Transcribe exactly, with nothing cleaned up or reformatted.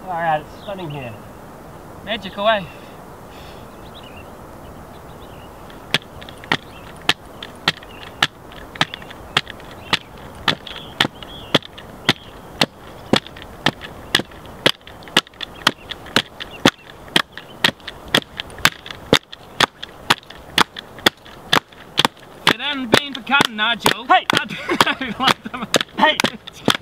Alright, it's stunning here. Magic away. If it hadn't been for Cotten Eyed Joe, hey! I'd Hey!